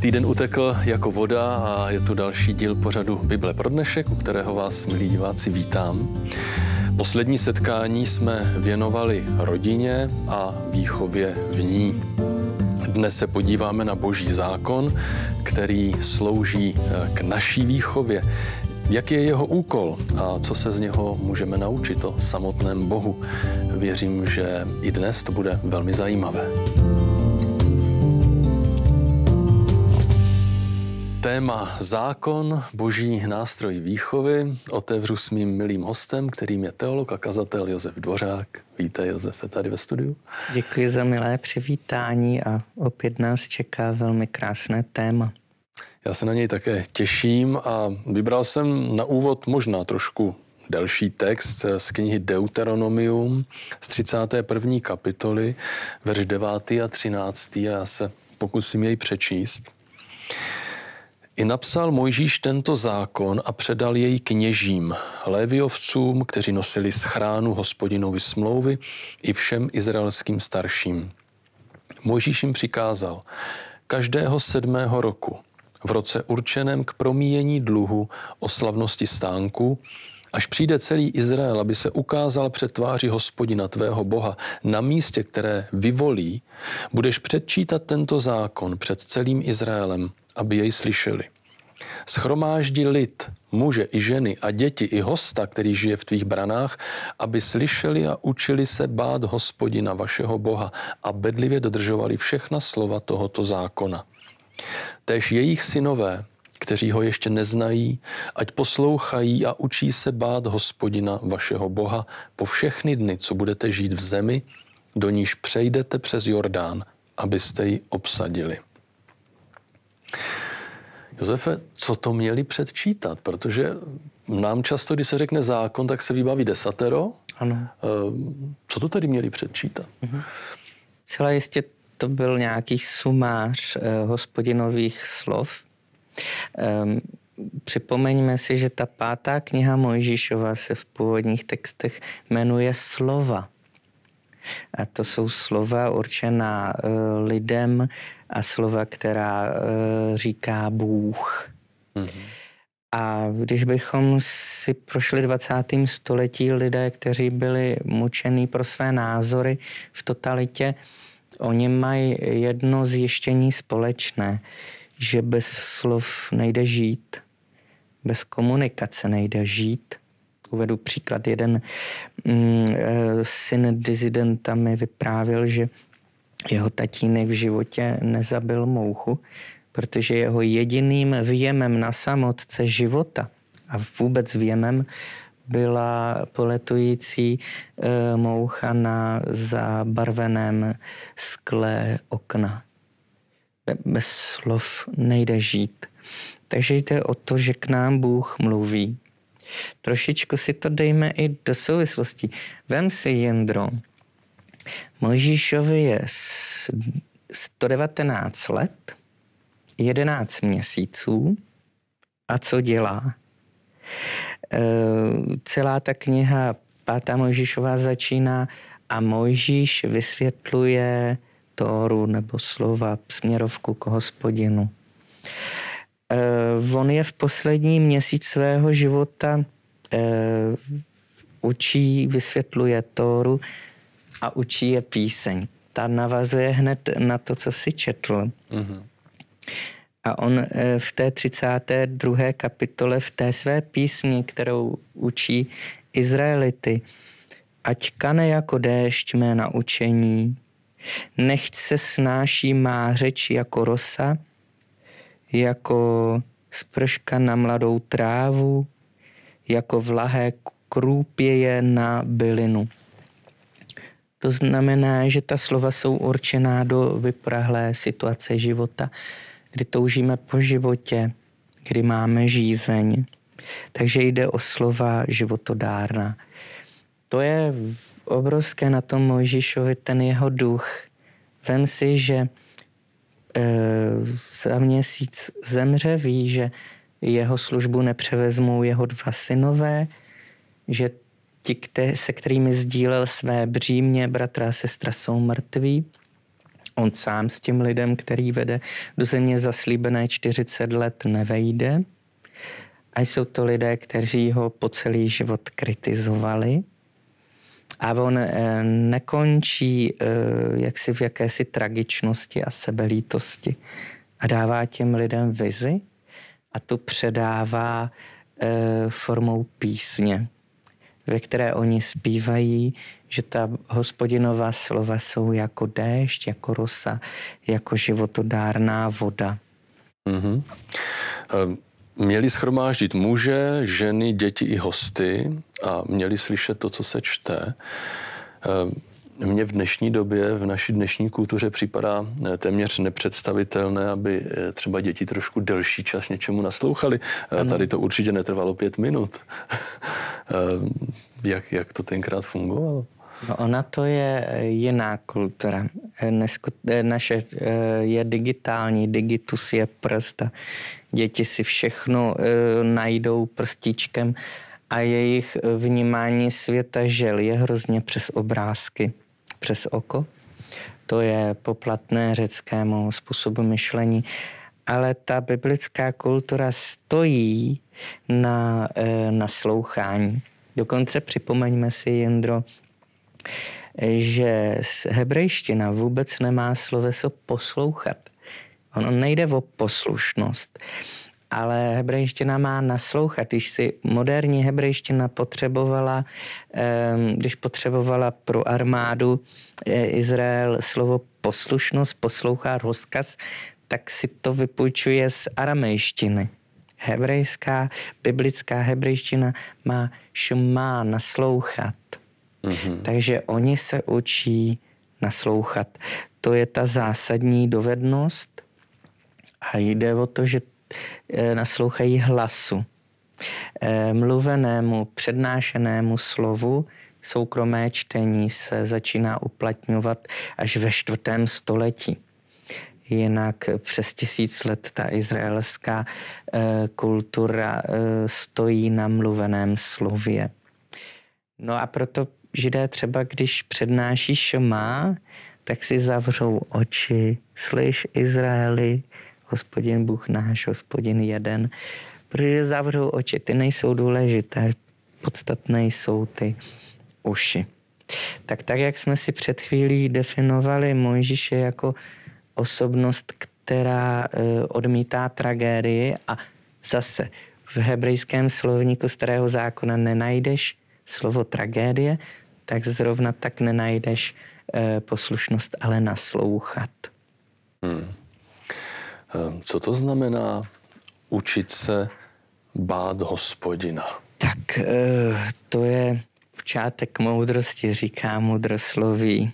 Týden utekl jako voda a je tu další díl pořadu Bible pro dnešek, u kterého vás, milí diváci, vítám. Poslední setkání jsme věnovali rodině a výchově v ní. Dnes se podíváme na Boží zákon, který slouží k naší výchově. Jaký je jeho úkol a co se z něho můžeme naučit o samotném Bohu? Věřím, že i dnes to bude velmi zajímavé. Téma zákon, Boží nástroj výchovy, otevřu s mým milým hostem, kterým je teolog a kazatel Josef Dvořák. Vítej, Josefe, tady ve studiu. Děkuji za milé přivítání a opět nás čeká velmi krásné téma. Já se na něj také těším a vybral jsem na úvod možná trošku delší text z knihy Deuteronomium z 31. kapitoly, verš 9. a 13. a já se pokusím jej přečíst. I napsal Mojžíš tento zákon a předal jej kněžím, léviovcům, kteří nosili schránu Hospodinovy smlouvy, i všem izraelským starším. Mojžíš jim přikázal, každého 7. roku, v roce určeném k promíjení dluhu o slavnosti stánku, až přijde celý Izrael, aby se ukázal před tváří Hospodina tvého Boha na místě, které vyvolí, budeš předčítat tento zákon před celým Izraelem, aby jej slyšeli. Shromáždi lid, muže i ženy a děti i hosta, který žije v tvých branách, aby slyšeli a učili se bát Hospodina vašeho Boha a bedlivě dodržovali všechna slova tohoto zákona. Též jejich synové, kteří ho ještě neznají, ať poslouchají a učí se bát Hospodina vašeho Boha po všechny dny, co budete žít v zemi, do níž přejdete přes Jordán, abyste ji obsadili. Josefe, co to měli předčítat? Protože nám často, když se řekne zákon, tak se vybaví desatero. Ano. Co to tedy měli předčítat? Celé jistě to byl nějaký sumář Hospodinových slov. Připomeňme si, že ta 5. kniha Mojžíšova se v původních textech jmenuje Slova. A to jsou slova určená lidem a slova, která říká Bůh. Mm-hmm. A když bychom si prošli 20. století, lidé, kteří byli mučení pro své názory v totalitě, oni mají jedno zjištění společné, že bez slov nejde žít, bez komunikace nejde žít. Uvedu příklad. Jeden syn dizidenta mi vyprávěl, že jeho tatínek v životě nezabil mouchu, protože jeho jediným výjemem na samotce života a vůbec výjemem byla poletující moucha na zabarveném skle okna. Bez slov nejde žít. Takže jde o to, že k nám Bůh mluví. Trošičku si to dejme i do souvislostí. Vem si, Jindro, Mojžíšovi je 119 let, 11 měsíců a co dělá? Celá ta kniha 5. Mojžíšova začíná a Mojžíš vysvětluje Tóru nebo slova, směrovku k Hospodinu. On je v poslední měsíc svého života učí, vysvětluje Tóru a učí je píseň. Ta navazuje hned na to, co si četl. Mm-hmm. A on v té 32. kapitole, v té své písni, kterou učí Izraelity, ať kane jako déšť mé naučení, nechť se snáší má řeč jako rosa, jako sprška na mladou trávu, jako vlahé krůpěje na bylinu. To znamená, že ta slova jsou určená do vyprahlé situace života, kdy toužíme po životě, kdy máme žízeň. Takže jde o slova životodárná. To je obrovské na tom Mojžíšovi, ten jeho duch. Vem si, že za měsíc zemře, ví, že jeho službu nepřevezmou jeho 2 synové, že ti, se kterými sdílel své břímě, bratra a sestra, jsou mrtví On sám s tím lidem, který vede do země zaslíbené 40 let, nevejde. A jsou to lidé, kteří ho po celý život kritizovali. A on nekončí jaksi v jakési tragičnosti a sebelítosti. A dává těm lidem vizi a tu předává formou písně, ve které oni zpívají, že ta Hospodinová slova jsou jako déšť, jako rosa, jako životodárná voda. Mm-hmm. Měli shromáždit muže, ženy, děti i hosty a měli slyšet to, co se čte. Mně v dnešní době, v naší dnešní kultuře připadá téměř nepředstavitelné, aby třeba děti trošku delší čas něčemu naslouchali. Ano. Tady to určitě netrvalo 5 minut. Jak to tenkrát fungovalo? No ona to je jiná kultura. Naše je digitální, digitus je prst. Děti si všechno najdou prstíčkem a jejich vnímání světa žel je hrozně přes obrázky, přes oko. To je poplatné řeckému způsobu myšlení. Ale ta biblická kultura stojí na naslouchání. Dokonce připomeňme si, Jindro, že hebrejština vůbec nemá sloveso poslouchat. Ono nejde o poslušnost, ale hebrejština má naslouchat. Když si moderní hebrejština když potřebovala pro armádu Izrael slovo poslušnost, poslouchá rozkaz, tak si to vypůjčuje z aramejštiny. Biblická hebrejština má šma, naslouchat. Mm-hmm. Takže oni se učí naslouchat. To je ta zásadní dovednost a jde o to, že naslouchají hlasu. Mluvenému, přednášenému slovu soukromé čtení se začíná uplatňovat až ve 4. století. Jinak přes 1000 let ta izraelská kultura stojí na mluveném slově. No a proto Židé třeba, když přednáší šma, tak si zavřou oči. Slyš, Izraeli, Hospodin Bůh náš, Hospodin jeden. Protože zavřou oči, ty nejsou důležité, podstatné jsou ty uši. Tak jak jsme si před chvílí definovali Mojžíše jako osobnost, která odmítá tragédii, a zase v hebrejském slovníku Starého zákona nenajdeš slovo tragédie, tak zrovna tak nenajdeš poslušnost, ale naslouchat. Co to znamená učit se bát Hospodina? Tak to je počátek moudrosti, říká mudrosloví.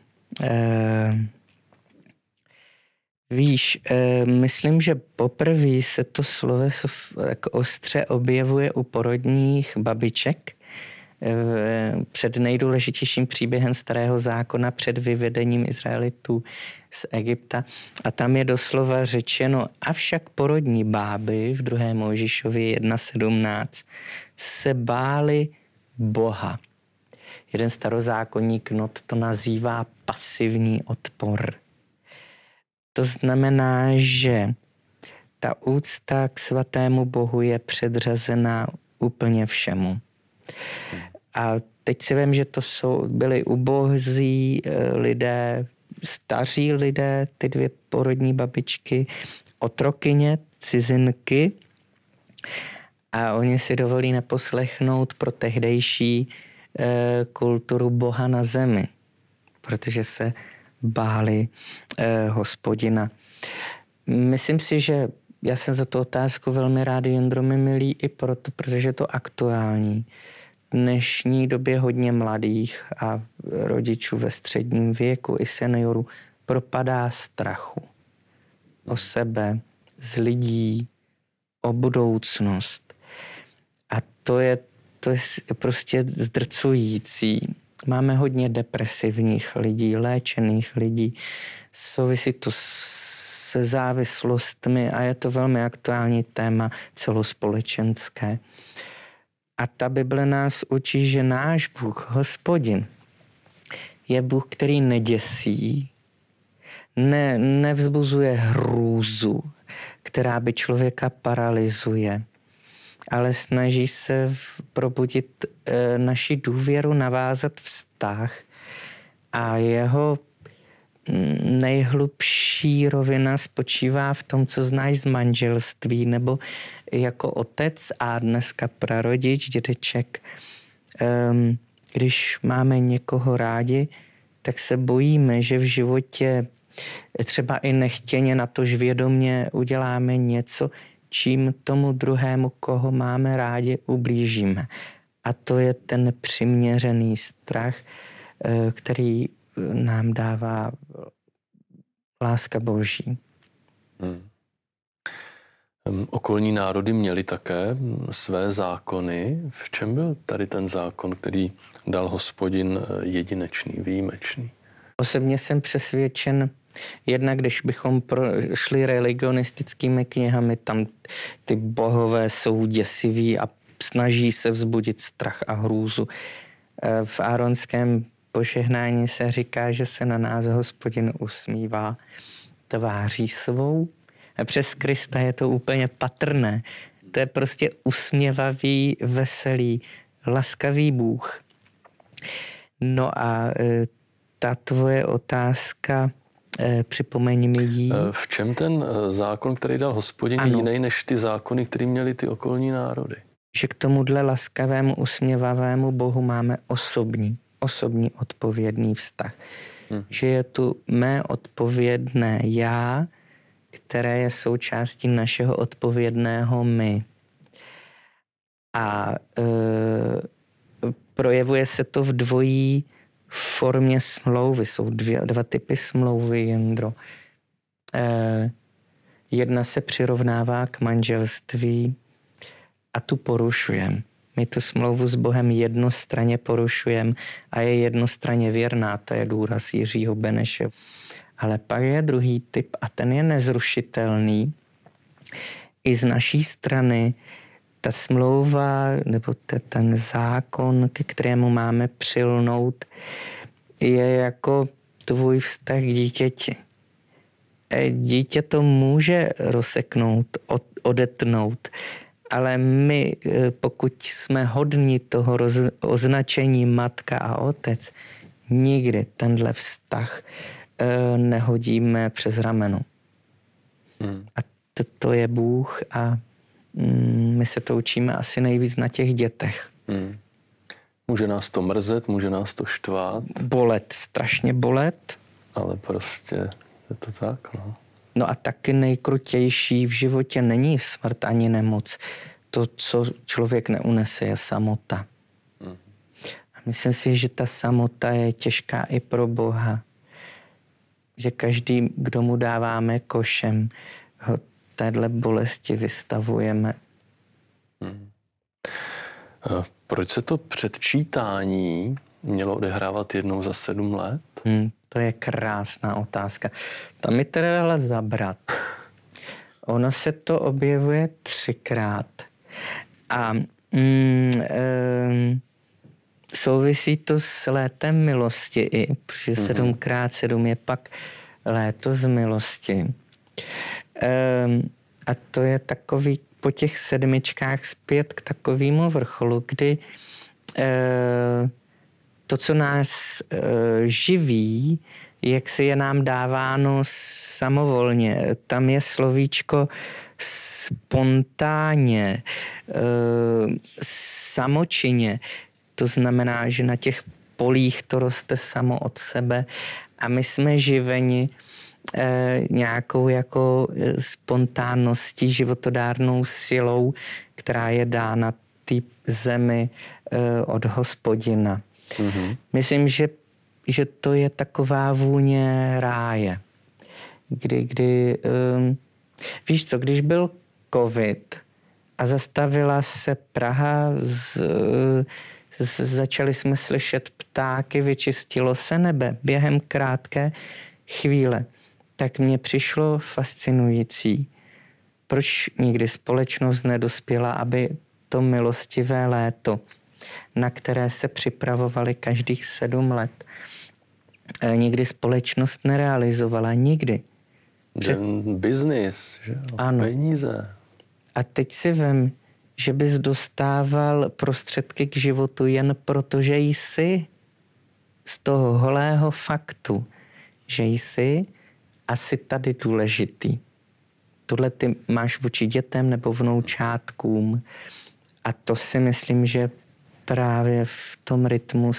Víš, myslím, že poprvé se to sloveso ostře objevuje u porodních babiček před nejdůležitějším příběhem Starého zákona, před vyvedením Izraelitů z Egypta. A tam je doslova řečeno, avšak porodní báby v 2. Mojžíšovi 1.17 se báli Boha. Jeden starozákonník Not to nazývá pasivní odpor. To znamená, že ta úcta k svatému Bohu je předřazená úplně všemu. A teď si vím, že to byli ubozí lidé, staří lidé, ty 2 porodní babičky, otrokyně, cizinky, a oni si dovolí neposlechnout pro tehdejší kulturu Boha na zemi, protože se báli Hospodina. Myslím si, že já jsem za tu otázku velmi rád, Jindro, mi milý, i proto, protože je to aktuální. V dnešní době hodně mladých a rodičů ve středním věku i seniorů propadá strachu o sebe, z lidí, o budoucnost. A to je prostě zdrcující. Máme hodně depresivních lidí, léčených lidí. Souvisí to se závislostmi a je to velmi aktuální téma celospolečenské. A ta Bible nás učí, že náš Bůh, Hospodin, je Bůh, který neděsí, nevzbuzuje hrůzu, která by člověka paralyzuje, ale snaží se probudit naši důvěru, navázat vztah a jeho nejhlubší rovina spočívá v tom, co znáš z manželství nebo jako otec a dneska prarodič, dědeček. Když máme někoho rádi, tak se bojíme, že v životě třeba i nechtěně, natož vědomě uděláme něco, čím tomu druhému, koho máme rádi, ublížíme. A to je ten přiměřený strach, který nám dává láska Boží. Okolní národy měly také své zákony. V čem byl tady ten zákon, který dal Hospodin jedinečný, výjimečný? Osobně jsem přesvědčen, jednak když bychom prošli religionistickými knihami, tam ty bohové jsou děsiví a snaží se vzbudit strach a hrůzu. V áronském požehnání se říká, že se na nás Hospodin usmívá tváří svou. A přes Krista je to úplně patrné. To je prostě usměvavý, veselý, laskavý Bůh. No a ta tvoje otázka, připomeň mi jí. V čem ten zákon, který dal Hospodin, je jiný než ty zákony, které měly ty okolní národy? Že k tomuhle laskavému, usměvavému Bohu máme osobní odpovědný vztah. Že je tu mé odpovědné já, které je součástí našeho odpovědného my. A projevuje se to v dvojí formě smlouvy. Jsou dva typy smlouvy, Jindro. Jedna se přirovnává k manželství a tu porušujeme. My tu smlouvu s Bohem jednostranně porušujeme a je jednostranně věrná. To je důraz Jiřího Beneše. Ale pak je druhý typ a ten je nezrušitelný. I z naší strany ta smlouva nebo ten zákon, ke kterému máme přilnout, je jako tvůj vztah k dítěti. Dítě to může rozseknout, odetnout, ale my, pokud jsme hodní toho označení matka a otec, nikdy tenhle vztah nehodíme přes rameno. A to je Bůh a my se to učíme asi nejvíc na těch dětech. Může nás to mrzet, může nás to štvát. Bolet, strašně bolet. Ale prostě je to tak, no. No a taky nejkrutější v životě není smrt ani nemoc. To, co člověk neunese, je samota. A myslím si, že ta samota je těžká i pro Boha. Že každý, kdo mu dáváme košem, ho téhle bolesti vystavujeme. Proč se to předčítání mělo odehrávat jednou za 7 let? To je krásná otázka. Tam mi teda dala zabrat. Ono se to objevuje 3krát. A souvisí to s létem milosti i, protože 7x7 je pak léto z milosti. A to je takový po těch 7 zpět k takovému vrcholu, kdy to, co nás živí, jak se je nám dáváno samovolně. Tam je slovíčko spontánně, samočinně. To znamená, že na těch polích to roste samo od sebe a my jsme živeni nějakou jako spontánností, životodárnou silou, která je dána té zemi od Hospodina. Myslím, že to je taková vůně ráje. Kdy víš co, když byl covid a zastavila se Praha, začali jsme slyšet ptáky, vyčistilo se nebe během krátké chvíle, tak mně přišlo fascinující, proč nikdy společnost nedospěla, aby to milostivé léto, na které se připravovali každých 7 let, nikdy společnost nerealizovala. Nikdy. Biznis, že? Ano. Peníze. A teď si vem, že bys dostával prostředky k životu jen proto, že jsi z toho holého faktu, že jsi asi tady důležitý. Tohle ty máš vůči dětem nebo vnoučátkům. A to si myslím, že právě v tom rytmu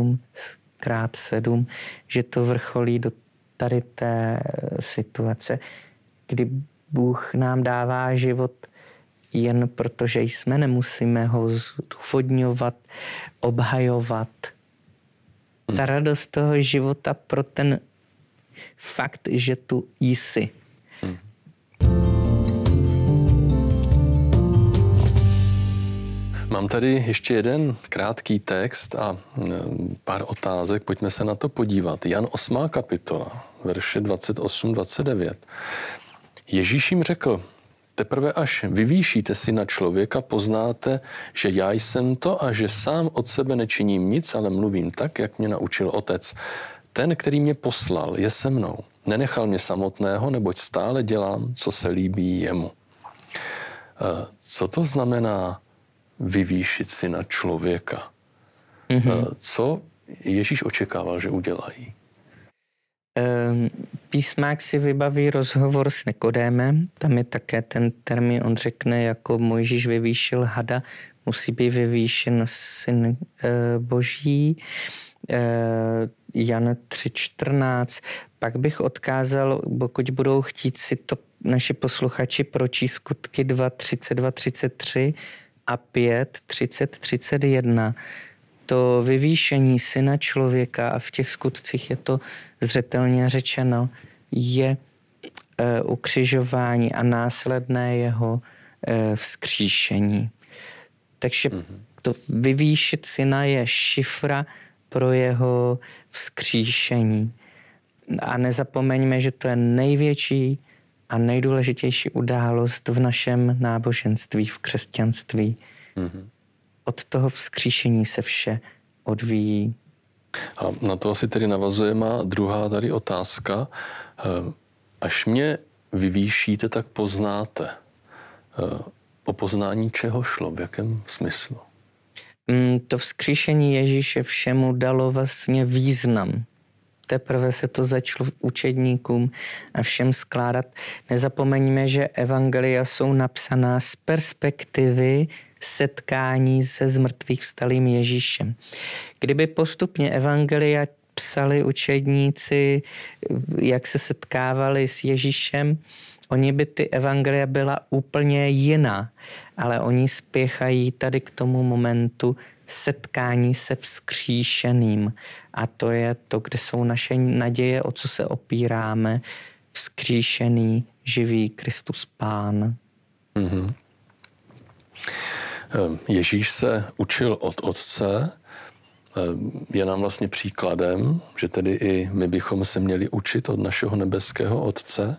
7x7, že to vrcholí do tady té situace, kdy Bůh nám dává život jen protože jsme, nemusíme ho zdůvodňovat, obhajovat. Ta radost toho života pro ten fakt, že tu jsi. Mám tady ještě jeden krátký text a pár otázek. Pojďme se na to podívat. Jan 8. kapitola, verše 28-29. Ježíš jim řekl: teprve až vyvýšíte Syna člověka, poznáte, že já jsem to a že sám od sebe nečiním nic, ale mluvím tak, jak mě naučil Otec. Ten, který mě poslal, je se mnou. Nenechal mě samotného, neboť stále dělám, co se líbí jemu. Co to znamená vyvýšit Syna člověka? Co Ježíš očekával, že udělají? Písmák si vybaví rozhovor s Nikodémem, tam je také ten termín, on řekne, jako Mojžíš vyvýšil hada, musí být vyvýšen Syn Boží, Jan 3.14. Pak bych odkázal, pokud budou chtít si to naši posluchači pročíst, Skutky 2.32-33 a 5.30-31. To vyvýšení Syna člověka, a v těch skutcích je to zřetelně řečeno, je ukřižování a následné jeho vzkříšení. Takže to vyvýšit Syna je šifra pro jeho vzkříšení. A nezapomeňme, že to je největší a nejdůležitější událost v našem náboženství, v křesťanství. Od toho vzkříšení se vše odvíjí. A na to asi tedy navazuje má druhá tady otázka. Až mě vyvýšíte, tak poznáte. O poznání čeho šlo? V jakém smyslu? To vzkříšení Ježíše všemu dalo vlastně význam. Teprve se to začalo učedníkům a všem skládat. Nezapomeňme, že evangelia jsou napsaná z perspektivy setkání se zmrtvých vstalým Ježíšem. Kdyby postupně evangelia psali učedníci, jak se setkávali s Ježíšem, oni by ty evangelia byla úplně jiná, ale oni spěchají tady k tomu momentu setkání se vzkříšeným. A to je to, kde jsou naše naděje, o co se opíráme, vzkříšený, živý Kristus Pán. Ježíš se učil od Otce, je nám vlastně příkladem, že tedy i my bychom se měli učit od našeho nebeského Otce.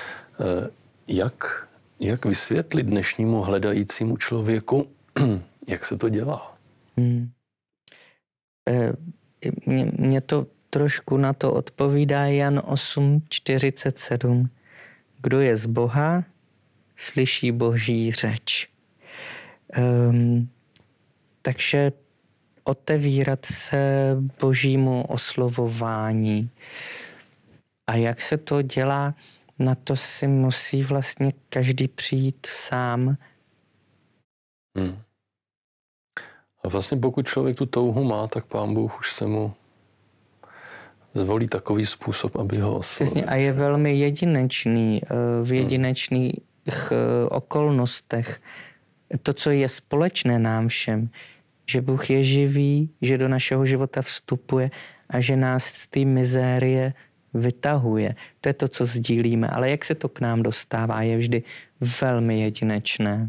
Jak vysvětlit dnešnímu hledajícímu člověku, jak se to dělá? Mně to trošku na to odpovídá Jan 8.47. Kdo je z Boha, slyší Boží řeč. Takže otevírat se Božímu oslovování. A jak se to dělá, na to si musí vlastně každý přijít sám. A vlastně pokud člověk tu touhu má, tak Pán Bůh už se mu zvolí takový způsob, aby ho oslovil. Přesně, a je velmi jedinečný v jedinečných okolnostech. To, co je společné nám všem, že Bůh je živý, že do našeho života vstupuje a že nás z té mizérie vytahuje. To je to, co sdílíme, ale jak se to k nám dostává, je vždy velmi jedinečné.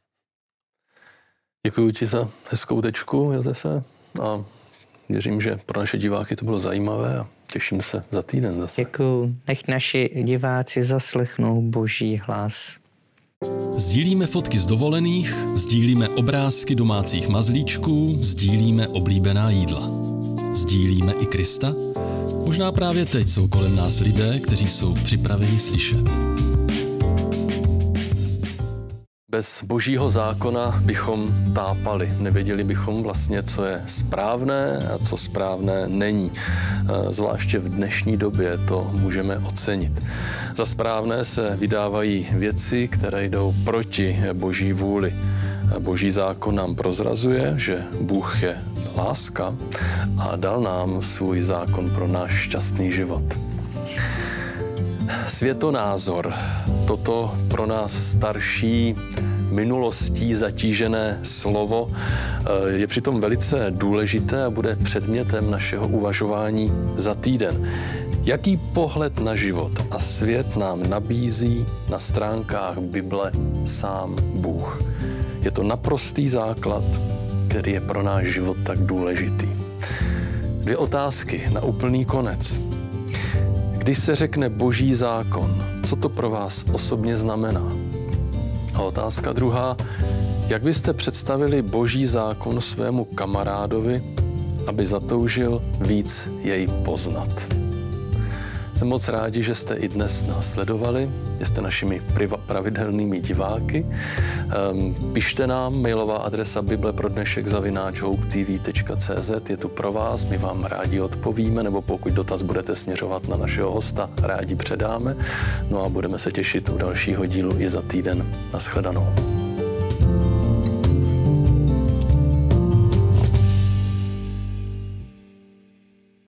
Děkuji ti za hezkou tečku, Josefe, a věřím, že pro naše diváky to bylo zajímavé a těším se za týden zase. Děkuji. Nech naši diváci zaslechnou Boží hlas. Sdílíme fotky z dovolených, sdílíme obrázky domácích mazlíčků, sdílíme oblíbená jídla. Sdílíme i Krista? Možná právě teď jsou kolem nás lidé, kteří jsou připraveni slyšet. Bez božího zákona bychom tápali. Nevěděli bychom vlastně, co je správné a co správné není. Zvláště v dnešní době to můžeme ocenit. Za správné se vydávají věci, které jdou proti boží vůli. Boží zákon nám prozrazuje, že Bůh je láska a dal nám svůj zákon pro náš šťastný život. Světonázor, toto pro nás starší, minulostí zatížené slovo je přitom velice důležité a bude předmětem našeho uvažování za týden. Jaký pohled na život a svět nám nabízí na stránkách Bible sám Bůh? Je to naprostý základ, který je pro náš život tak důležitý. 2 otázky na úplný konec. Když se řekne boží zákon, co to pro vás osobně znamená? A otázka druhá, jak byste představili boží zákon svému kamarádovi, aby zatoužil víc jej poznat? Jsem moc rádi, že jste i dnes nás sledovali, že jste našimi pravidelnými diváky. Pište nám, mailová adresa bibleprodnešek@hopetv.cz je tu pro vás, my vám rádi odpovíme, nebo pokud dotaz budete směřovat na našeho hosta, rádi předáme. No a budeme se těšit u dalšího dílu i za týden. Nashledanou.